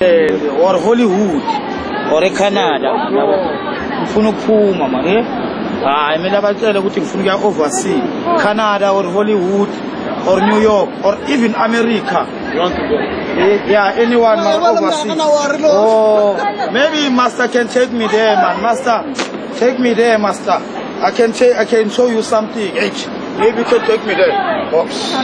or Hollywood or Canada. Mfuna ukuphuma manje. Hayi mina batshela ukuthi ngifuna ukuya overseas. Canada or Hollywood or New York or even America. You want to go? Yeah, anyone overseas. Oh, maybe master can take me there, man. Master, take me there, master. I can show you something. H. Maybe you can take me there. Oops.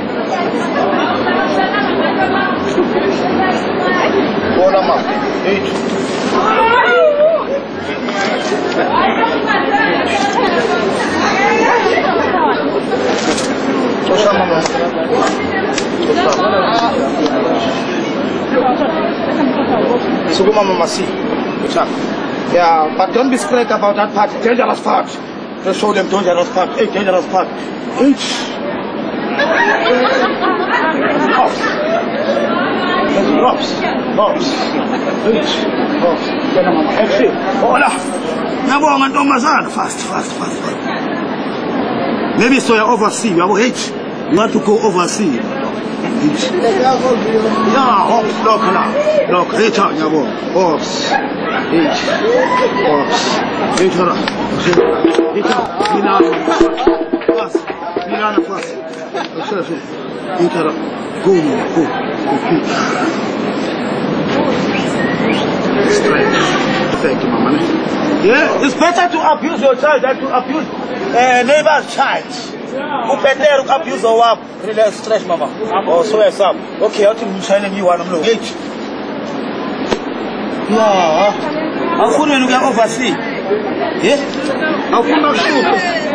Hold on, man. H. Suguma mama see. Yeah, but don't be scared about that part. Dangerous part. Just show them dangerous part. Hey, dangerous part. Drops. Fast. Maybe so you're overseas. You want to go overseas. Yeah, hops, look now. Look, reach out, yabo. Hops. Milano fast. Go. Straight. Thank you, mama. Yeah, it's better to abuse your child than to abuse neighbor's child. Who better to abuse or what? Relax, stretch, mama. Oh, so yes, up. Okay, I think you're shining you one of them. Yeah. How could you get overseas? Yeah? How can you shoot?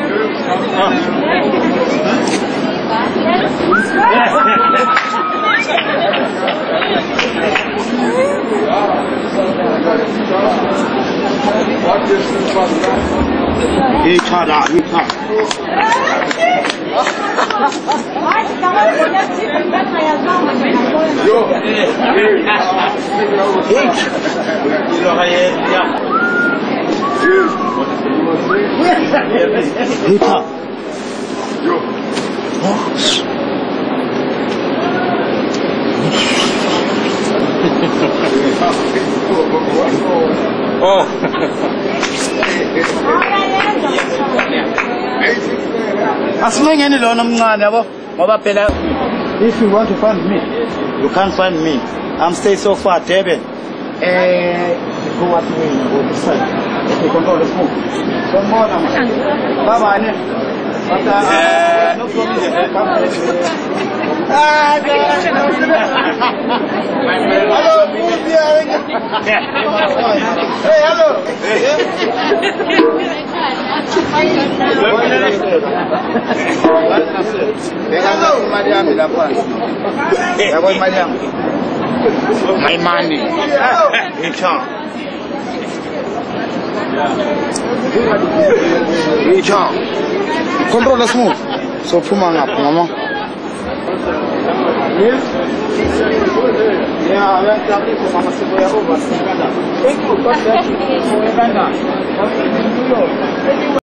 If you want to find me, you can't find me. I'm staying so far, David. Go what way? Go this side. Okay, control the smoke. Some more now. Bye-bye. But no problem. Hello, hey, hello. My money. Control the smoke. So puma up, mama. Yeah,